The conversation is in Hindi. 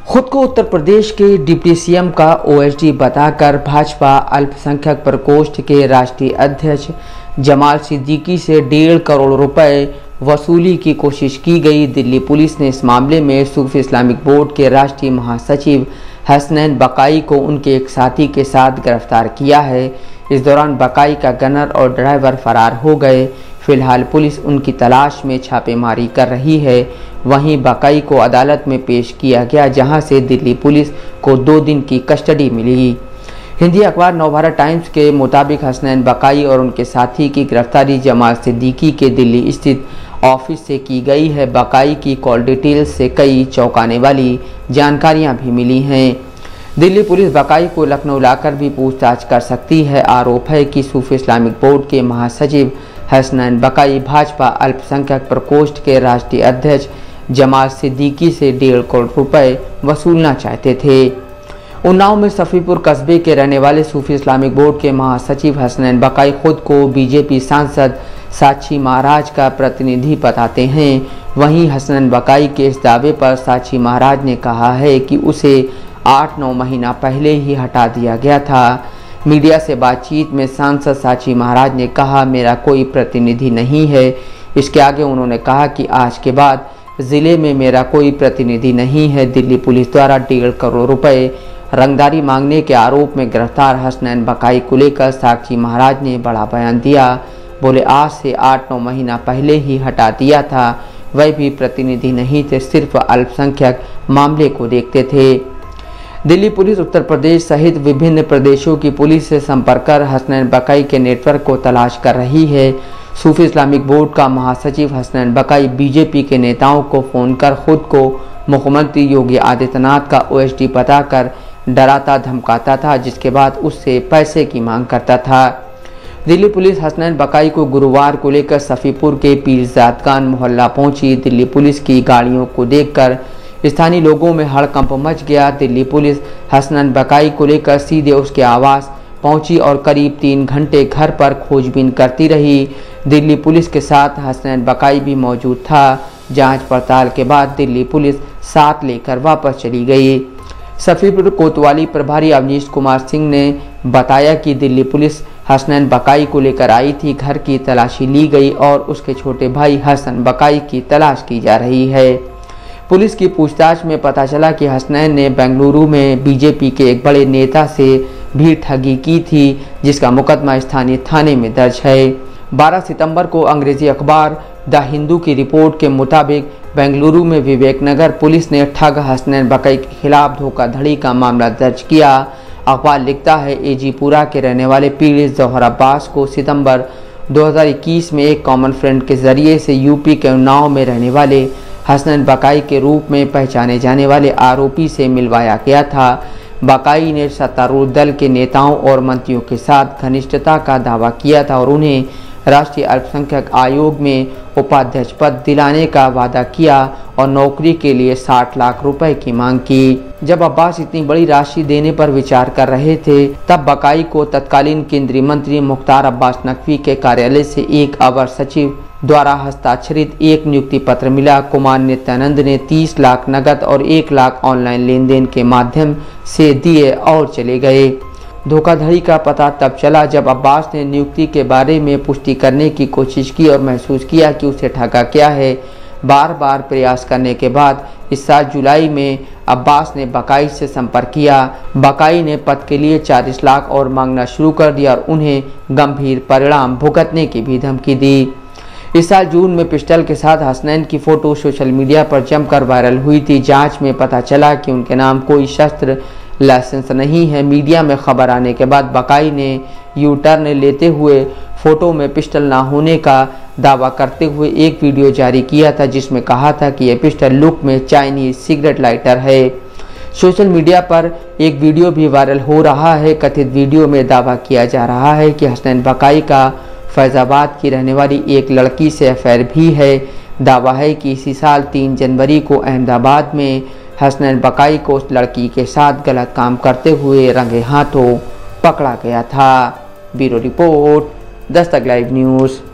खुद को उत्तर प्रदेश के डिप्टी सीएम का ओएसडी बताकर भाजपा अल्पसंख्यक प्रकोष्ठ के राष्ट्रीय अध्यक्ष जमाल सिद्दीकी से 1.5 करोड़ रुपए वसूली की कोशिश की गई। दिल्ली पुलिस ने इस मामले में सूफी इस्लामिक बोर्ड के राष्ट्रीय महासचिव हसनैन बकाई को उनके एक साथी के साथ गिरफ्तार किया है। इस दौरान बकाई का गनर और ड्राइवर फरार हो गए। फिलहाल पुलिस उनकी तलाश में छापेमारी कर रही है। वहीं बकाई को अदालत में पेश किया गया, जहां से दिल्ली पुलिस को 2 दिन की कस्टडी मिली। हिंदी अखबार नवभारत टाइम्स के मुताबिक हसनैन बकाई और उनके साथी की गिरफ्तारी जमाल सिद्दीकी के दिल्ली स्थित ऑफिस से की गई है। बकाई की कॉल डिटेल्स से कई चौंकाने वाली जानकारियां भी मिली हैं। दिल्ली पुलिस बकाई को लखनऊ लाकर भी पूछताछ कर सकती है। आरोप है कि सूफी इस्लामिक बोर्ड के महासचिव हसनैन बकाई भाजपा अल्पसंख्यक प्रकोष्ठ के राष्ट्रीय अध्यक्ष जमाल सिद्दीकी से 1.5 करोड़ रुपए वसूलना चाहते थे। उन्नाव में सफ़ीपुर कस्बे के रहने वाले सूफी इस्लामिक बोर्ड के महासचिव हसनैन बकाई खुद को बीजेपी सांसद साक्षी महाराज का प्रतिनिधि बताते हैं। वहीं हसनैन बकाई के इस दावे पर साक्षी महाराज ने कहा है कि उसे 8-9 महीना पहले ही हटा दिया गया था। मीडिया से बातचीत में सांसद साक्षी महाराज ने कहा, मेरा कोई प्रतिनिधि नहीं है। इसके आगे उन्होंने कहा कि आज के बाद ज़िले में मेरा कोई प्रतिनिधि नहीं है। दिल्ली पुलिस द्वारा 1.5 करोड़ रुपए रंगदारी मांगने के आरोप में गिरफ्तार हसनैन बकाई को लेकर साक्षी महाराज ने बड़ा बयान दिया। बोले, आज से 8-9 महीना पहले ही हटा दिया था। वह भी प्रतिनिधि नहीं थे, सिर्फ अल्पसंख्यक मामले को देखते थे। दिल्ली पुलिस उत्तर प्रदेश सहित विभिन्न प्रदेशों की पुलिस से संपर्क कर हसनैन बकाई के नेटवर्क को तलाश कर रही है। सूफी इस्लामिक बोर्ड का महासचिव हसनैन बकाई बीजेपी के नेताओं को फ़ोन कर खुद को मुख्यमंत्री योगी आदित्यनाथ का ओएसडी बताकर डराता धमकाता था, जिसके बाद उससे पैसे की मांग करता था। दिल्ली पुलिस हसनैन बकाई को गुरुवार को लेकर सफ़ीपुर के पीरजादगान मोहल्ला पहुंची। दिल्ली पुलिस की गाड़ियों को देखकर स्थानीय लोगों में हड़कंप मच गया। दिल्ली पुलिस हसनैन बकाई को लेकर सीधे उसके आवास पहुंची और करीब 3 घंटे घर पर खोजबीन करती रही। दिल्ली पुलिस के साथ हसनैन बकाई भी मौजूद था। जांच पड़ताल के बाद दिल्ली पुलिस साथ लेकर वापस चली गई। सफ़ीपुर कोतवाली प्रभारी अवनीश कुमार सिंह ने बताया कि दिल्ली पुलिस हसनैन बकाई को लेकर आई थी। घर की तलाशी ली गई और उसके छोटे भाई हसन बकाई की तलाश की जा रही है। पुलिस की पूछताछ में पता चला कि हसनैन ने बेंगलुरु में बीजेपी के एक बड़े नेता से भी ठगी की थी, जिसका मुकदमा स्थानीय थाने में दर्ज है। 12 सितंबर को अंग्रेजी अखबार द हिंदू की रिपोर्ट के मुताबिक बेंगलुरु में विवेक नगर पुलिस ने ठग हसनैन बकाई के खिलाफ धोखाधड़ी का मामला दर्ज किया। अखबार लिखता है, एजीपुरा के रहने वाले पीड़ित जौहर अब्बास को सितंबर 2021 में एक कॉमन फ्रेंड के जरिए से यूपी के उन्नाव में रहने वाले हसनैन बकाई के रूप में पहचाने जाने वाले आरोपी से मिलवाया गया था। बकाई ने सत्तारूढ़ दल के नेताओं और मंत्रियों के साथ घनिष्ठता का दावा किया था और उन्हें राष्ट्रीय अल्पसंख्यक आयोग में उपाध्यक्ष पद दिलाने का वादा किया और नौकरी के लिए 60 लाख रुपए की मांग की। जब अब्बास इतनी बड़ी राशि देने पर विचार कर रहे थे, तब बकाई को तत्कालीन केंद्रीय मंत्री मुख्तार अब्बास नकवी के कार्यालय से एक अवर सचिव द्वारा हस्ताक्षरित एक नियुक्ति पत्र मिला। कुमार नित्यानंद ने 30 लाख नकद और 1 लाख ऑनलाइन लेन देन के माध्यम से दिए और चले गए। धोखाधड़ी का पता तब चला जब अब्बास ने नियुक्ति के बारे में पुष्टि करने की कोशिश की और महसूस किया कि उसे ठगा गया है। बार बार प्रयास करने के बाद इस साल जुलाई में अब्बास ने बकाई से संपर्क किया। बकाई ने पद के लिए 40 लाख और मांगना शुरू कर दिया और उन्हें गंभीर परिणाम भुगतने की भी धमकी दी। इस साल जून में पिस्टल के साथ हसनैन की फोटो सोशल मीडिया पर जमकर वायरल हुई थी। जांच में पता चला कि उनके नाम कोई शस्त्र लाइसेंस नहीं है। मीडिया में खबर आने के बाद बकाई ने यू टर्न लेते हुए फोटो में पिस्टल ना होने का दावा करते हुए एक वीडियो जारी किया था, जिसमें कहा था कि यह पिस्टल लुक में चाइनीज सिगरेट लाइटर है। सोशल मीडिया पर एक वीडियो भी वायरल हो रहा है। कथित वीडियो में दावा किया जा रहा है कि हसनैन बकाई का फैजाबाद की रहने वाली एक लड़की से अफेयर भी है। दावा है कि इसी साल 3 जनवरी को अहमदाबाद में हसनैन बकाई को उस लड़की के साथ गलत काम करते हुए रंगे हाथों पकड़ा गया था। Bureau report, Dastak live news.